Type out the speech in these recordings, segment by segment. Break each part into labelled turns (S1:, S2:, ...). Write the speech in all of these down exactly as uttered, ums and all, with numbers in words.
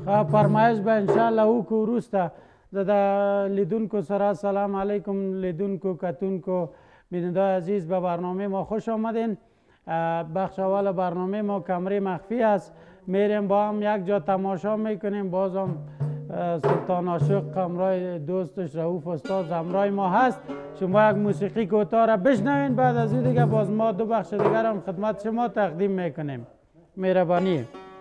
S1: فرمایش به انشاءالله وکړو وروسته زه د لیدونکو سره سلام علیکم لیدونکو کتونکو بیننده‌های عزیز به برنامه ما خوش آمدین. بخش اول برنامه ما کمره مخفی است. میریم با هم یک جا تماشا میکنیم. بازم سلطان عاشق همراه دوستش رؤوف استاد همراه ما هست. شما یک موسیقی کوتاه را بشنوین، بعد از این دیگه باز ما دو بخش دیگر هم خدمت شما تقدیم میکنیم. مهربانی.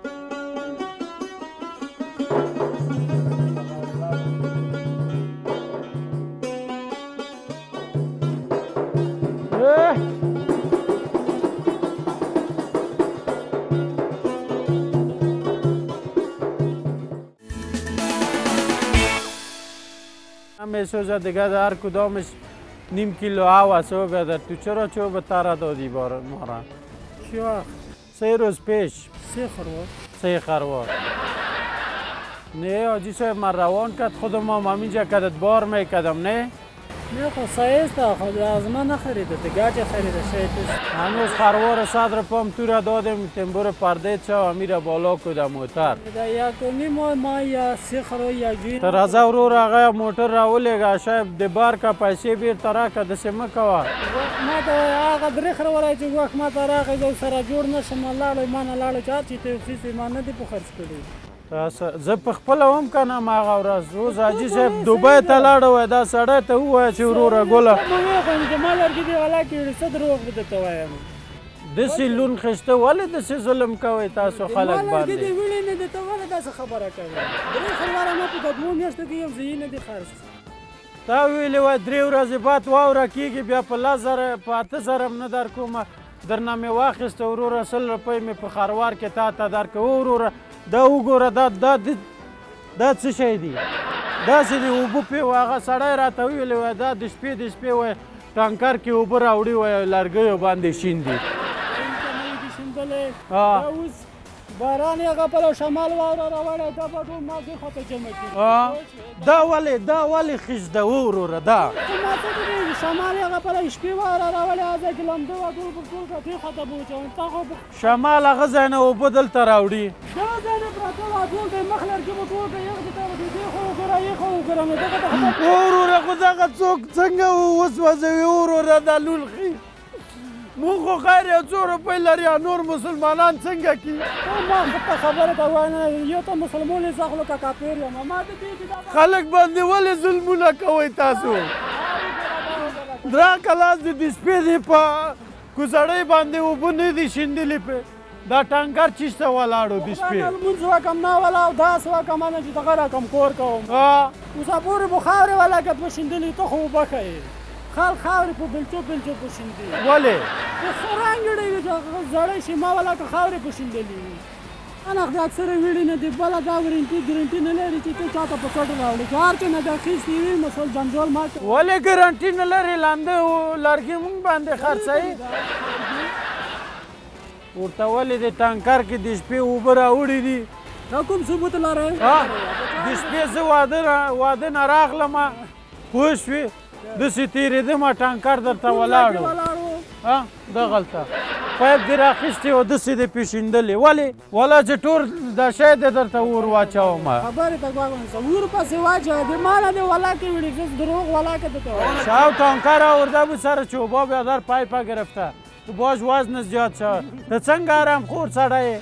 S1: میسوزه دیگه در کدامش نیم کیلو آوا سو بدر. تو چرا چوب به تارا دادی بار مارا؟
S2: چی وقت؟
S1: سه روز پیش.
S2: سه خروار؟
S1: سه خروار. نه آجی صاحب من روان کرد خودم ما همینجا کدت بار میکدم نه؟
S2: نه خب سایست خود از من نخریده دیگه چه خریده شایدش.
S1: هنوز خروار صدر پام تو را دادم تنبور پرده چه و میره بالا کده موتر.
S2: یک نیم ما یا سه خروار یک جوین.
S1: تر از او را آقای موتر راولیگا شاید دبار که پیسه بیر ترا که دست مکوا.
S2: ما تا آقا دری خروارای چه وقت ما ترا که جو سر جور نشم لاله ما لاله چار چی تو فیسی ما ندی پخرج کردی.
S1: زه په خپله هم کنم هغه ورځ روز حاجي صاحب دوبۍ ته لاړه وای دا سړی ته ووایه چې وروره ګله
S2: ما لرګي دې غلا کړي څه دروغ به درته وایم
S1: داسې لون خیسته ولې داسې ظلم کوئ تاسو خلک باندې
S2: ما لرګي دې ویلې نه دې ته ولې داسې خبره کوې درې خرواره ما په دوو میاشتو کې یو ځای نه دي خرڅ
S1: تا ویلې وای درې ورځې بعد واوره کېږي بیا په لس زره په اته زره هم نه درکومه درنه مې واخیسته وروره سل روپۍ مې په خروار کې تا ته درکوه وروره دا وګوره دا دا دا څه شی دی داسې د اوبه پې و هغه سړی راته ویلې وای دا د شپې د شپې وای ټانکر کې اوبه راوړي وای لرګیو باندې شیندي
S2: اوس باران هغه په شمال واوره راوړی دا به ټول ما دې خواته جمع کړي
S1: دا ولې دا ولې خیږده و وروره دا
S2: ما څه دې شمال هغه په شپې واوره راوړی هغه کې لمده وه ټول پر ټول که دې خواته به وچوم تا خو
S1: شمال هغه ځای نه اوبه دلته راوړي
S2: دا ځای نه پراته وه ټول دی مخ لرګي به ټول دی یو دې ته به دې خو وګوره یې خو وګوره نو دغه ته
S1: وروره خو دغه څوک څنګه وسوځوي وروره دا لولخي مونږ خو خیر یو څو روپۍ لري نور مسلمانان څنګه کي
S2: ما خو خبره ته وایم یو ته مسلمان یې زه خو لکه کافر یم ما د دې
S1: خلک باندې ولې ظلمونه کوئ تاسو درا کلاس د دې شپې دې په کوزړۍ باندې اوبه نه دي شیندلې پې دا ټانکر چیسته ولاړو د شپې
S2: لمونځ وکم نه ولا اوداس وکم نه چې دغه رقم کور کوم اوسه پورې به خاورې ولاکت به شیندلې ته خو اوبه ښیې خال خاورې په بلچو بلچو په شیندي
S1: ولې
S2: ښه رنګ ډېر زړی شي ما ولا که خاورې په شیندلې وي انا خو اکثره ویړي نه دي بله دا ورنټي ګرنټي نه لري چې ته چاته په کټ راوړي که هر څه نه د اخیستې وي مسل جنجال ما
S1: ولې ګرنټي نه لري لاندې لرګي مونږ باندې خرڅوي ورته ولې د ټانکر کې د شپې اوبه راوړي دي
S2: دا کوم ثبوت لرئ
S1: د شپې زه واده واده نه راغلم پوه شوې داسې تېرېدم ټانکر درته ولاړو دغلته پایپ دې راخیستې و داسې دې پې شیندلې ولې ولا چې ټول دا شی دې درته اور واچوم
S2: خبرې ته غوږ ونیسه اور پسې واچوه د ما نه دې ولاکې وړي زه دروغ ولاکه درته وایم
S1: شاو ټانکر آورده بود سر چوبا بیادر پایپه گرفته تو باش وزن زیاد شد ته څنګه آرام خور سړی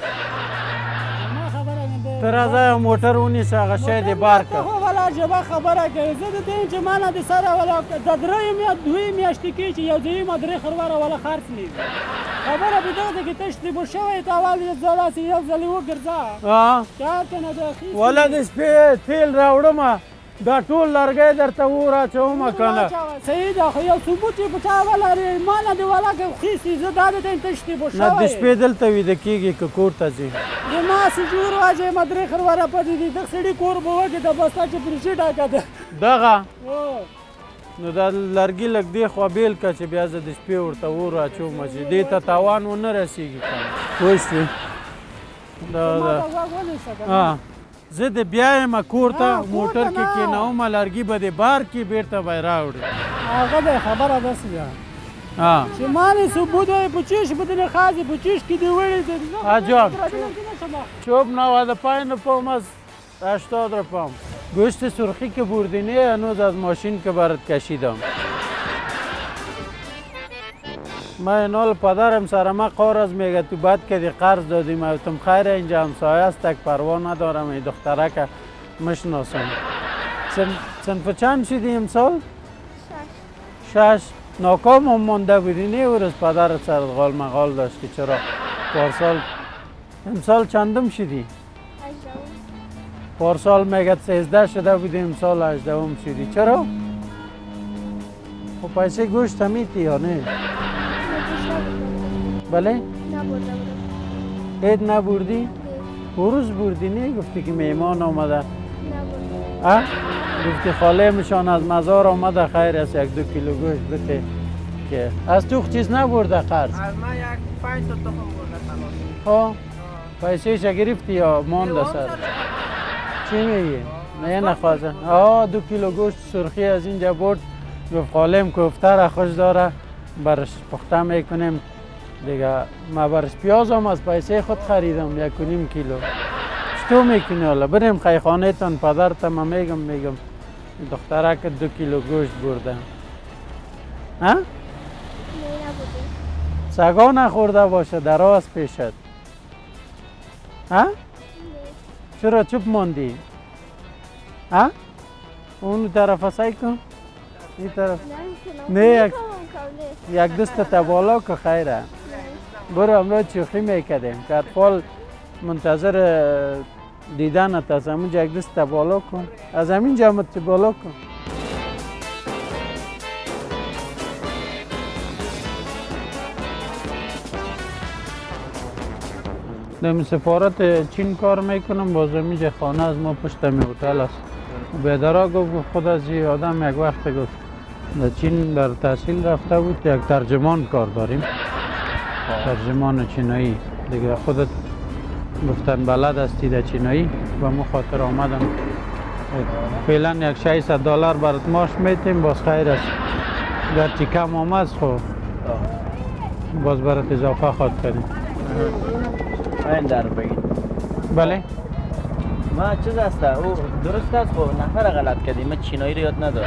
S1: ته راځه موټر ونیسه هغه شی دې بار کړه
S2: خو ولا ژبه خبره کوي زه د دې چې ما نه د سره ولا د درې میا دوی میاشتې کې چې یو ځای ما درې خرواره ولا خرڅ نه وي خبره په دغه کې تش دې بو شوی ته اول یې ځلاسې یو ځلې وګرځه چاته نه د اخیستې
S1: ولا د شپې تیل راوړم دا ټول لرګی درته وراچوم کنه
S2: صحیح ده خو یو ثبوت یې په چا ولرې ما نه دې ولاکې خیستې زه دا د ته تش دې بو شوی
S1: نه د شپې دلته ویده کېږي که کور ته ځي
S2: د ما سجور واجه ما درې خرواره پاتې دي دغه سړي کور به وکړي د بسته چې پرېشي ډاکه ده
S1: دغه نو دا لرګي لږ دې خوا بیل که چې بیا زه د شپې ورته اور اچوم چې دې ته تاوان ونه رسېږي کنه پوه شوې زه د بیا یم کور ته موټر کې کېنوم لرګي به دې بار کې بېرته به یې راوړې
S2: هغه دی خبره داسې ده چې ما نه ثبوت وایي په چیش بدنې خاصې په چیش کې دې وړي
S1: عجب چوب نوه د پایین په مز هشتاد روپام. گوشت سرخی که بردینه هنوز از ماشین که برات کشیدم. ما اینال پدرم سر ما قرض میگه تو بد کردی قرض دادیم و تم خیر اینجا همسایه است تک پروا ندارم این دختره که مشناسم. صنف چند شدی امسال؟ شش. شش. ناکام هم مانده بودی نه ورز پدرت سر غال مغال داشت که چرا پارسال امسال چندم شدی؟ پارسال میگه سیزده شده بودی امسال هجدهم شدی چرا؟ خب پیسه گوشت همیتی یا نه؟ بله؟
S3: نبرده بودم.
S1: عید نبردی؟ روز بردی نه گفتی که میمان آمده؟
S3: نبرده.
S1: ها؟ گفتی خاله مشان از مزار آمده خیر است یک دو کیلو گوشت بده که از تو چیز نبرده قرض؟
S4: از من یک پنج تا تخم برده تمام.
S1: ها؟ پیسه شا گرفتی یا مانده سر؟ چی میگی؟ نه نخوازه. آه دو کیلو گوشت سرخی از اینجا برد گفت خالم کوفته را خوش داره برش پخته میکنیم دیگه. ما برش پیاز هم از پیسه خود خریدم یک و نیم کیلو. چطور میکنی حالا؟ بریم خیخانه تان پدرت ما میگم میگم دختره که دو کیلو گوشت برده. ها؟
S3: نه نبوده.
S1: سگا نخورده باشه دراز پیشت. ها؟
S3: نه.
S1: چرا چوب ماندی؟ ها؟ اون طرف سعی کن؟ این طرف؟
S3: نه
S1: نه، یک-
S3: یک
S1: یک دست تا بالا که خیره. برو امروز شوخی میکردیم که اطفال منتظر دیدنت از همونجا یک دست تا بالا کن. از همین جامعه بالا کن. در سفارت چین کار میکنم باز اینجا خانه از ما پشت می هتل است. بیدارا گفت خود از یه آدم یک وقت گفت در چین در تحصیل رفته بود یک ترجمان کار داریم. ترجمان چینایی دیگه خودت گفتن بلد هستی در چینایی و مو خاطر آمدم فعلا یک ششصد دلار برات ماش میتیم باز خیر است گرچه کم آمد خب باز برات اضافه خواد کنیم.
S4: این در بگید
S1: بله؟
S4: ما چیز است او درست است خب نفر غلط کردیم من چینایی رو یاد ندارم.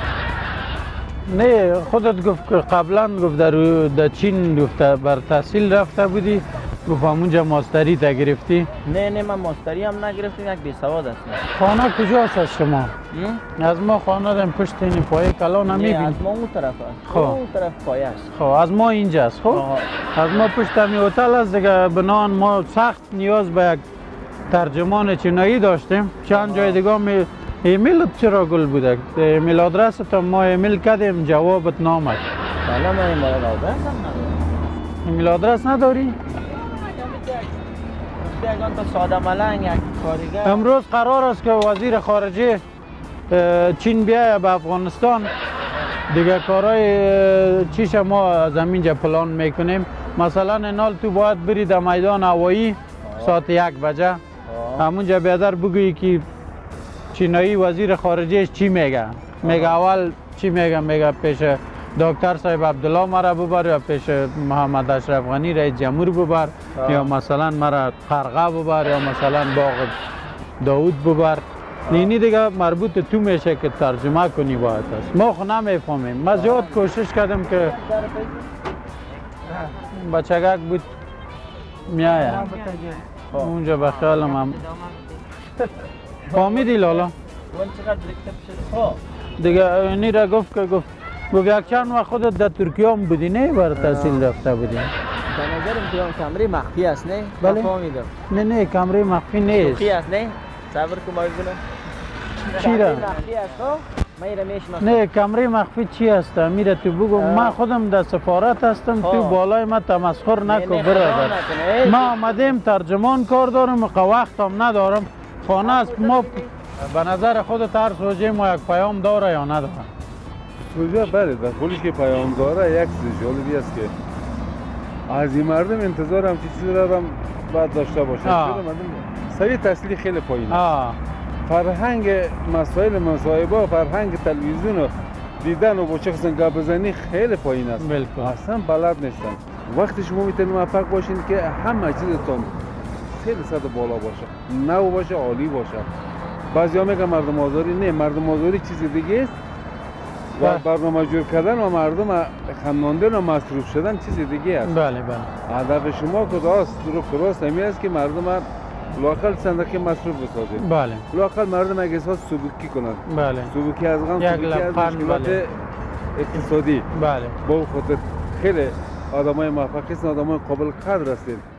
S1: نه خودت گفت که قبلا گفت در, در چین گفت بر تحصیل رفته بودی گفت همونجا ماستری تا گرفتی.
S4: نه نه من ماستری هم نگرفتیم یک بی سواد هستم.
S1: خانه کجاست از شما؟ از ما خانه دم پشت این پایه کلا
S4: نه
S1: نمیبینی؟
S4: از ما اون طرف است.
S1: خب.
S4: اون طرف پایه است.
S1: خب از ما اینجاست خب؟
S4: آها.
S1: از ما پشت همی هتل است دیگه بنان ما سخت نیاز به یک ترجمان چینایی داشتیم. چند جای دیگه می ایمیل چرا گل بوده؟ ایمیل آدرس تا ما ایمیل کردیم جوابت نامد.
S4: بله من این مورد آدرس هم ندارم.
S1: ایمیل آدرس نداری؟
S4: یکان تا ساده ملنگ یک کارگر.
S1: امروز قرار است که وزیر خارجه اه، چین بیاید به افغانستان دیگه کارهای چیش ما از همینجا پلان میکنیم. مثلا اینال تو باید بری در میدان هوایی ساعت یک بجه همونجا بیادر بگویی که چینایی وزیر خارجه چی میگه. میگه اول چی میگه؟ میگه پیش دکتر صاحب عبدالله مرا ببر یا پیش محمد اشرف غنی رئیس جمهور ببر یا مثلا مرا قرغه ببر یا مثلا باغ داود ببر. اینی دیگه مربوط تو میشه که ترجمه کنی باید است. ما خو نمیفهمیم. ما زیاد کوشش کردم که بچگک بود میایه اونجا به خیالم هم فهمیدی لالا؟
S4: اون چقدر دیکته بشه. خب
S1: دیگه اینی را گفت که گفت گفت یک چند وقت خودت در ترکیه هم بودی نه بر تحصیل رفته بودی؟
S4: به نظرم که اون کمره مخفی است نه؟
S1: بله.
S4: فهمیدم.
S1: نه نه کمره مخفی نیست.
S4: مخفی است نه؟ صبر کن ما ببینم.
S1: چی را؟
S4: مخفی است خب؟ من ایره میشناسم.
S1: نه کمره مخفی چی است؟ میره تو بگو من خودم در سفارت هستم تو
S4: خب.
S1: بالای ما تمسخر نکن
S4: نه،
S1: برادر.
S4: خدا نکنه.
S1: ما آمدیم ترجمان کار دارم و وقت هم ندارم. خانه است ما به نظر خودت هر سوژه ما یک پیام داره یا نداره؟
S5: سوژه بله در خودش که پیام داره یک چیز جالبی است که از این مردم انتظار هم چیزی را هم باید داشته باشه. چرا مردم سویه تحصیلی خیلی پایین است.
S1: آه.
S5: فرهنگ مسائل مصاحبه فرهنگ تلویزیون و دیدن و با شخص گپ بزنی خیلی پایین است.
S1: بالکل.
S5: اصلا بلد نیستن. وقتی شما میتونید موفق باشین که همه چیزتون خیلی سطح بالا باشه، نو باشه، عالی باشه. بعضیا میگن مردم آزاری، نه مردم آزاری چیز دیگه است و
S1: بله.
S5: برنامه جور کردن و مردم خمناندن و مصروف شدن چیز دیگه است.
S1: بله بله.
S5: هدف شما که راست رو راست همی است که مردم لاقل صندوق مصروف بسازید.
S1: بله.
S5: لاقل مردم اگه احساس سبکی کنند.
S1: بله.
S5: سبکی از غم،
S1: یک
S5: سبکی از
S1: لبخند،
S5: مشکلات
S1: بله.
S5: اقتصادی.
S1: بله.
S5: با خاطر خیلی آدمای موفق هستند، آدمای قابل قدر هستند.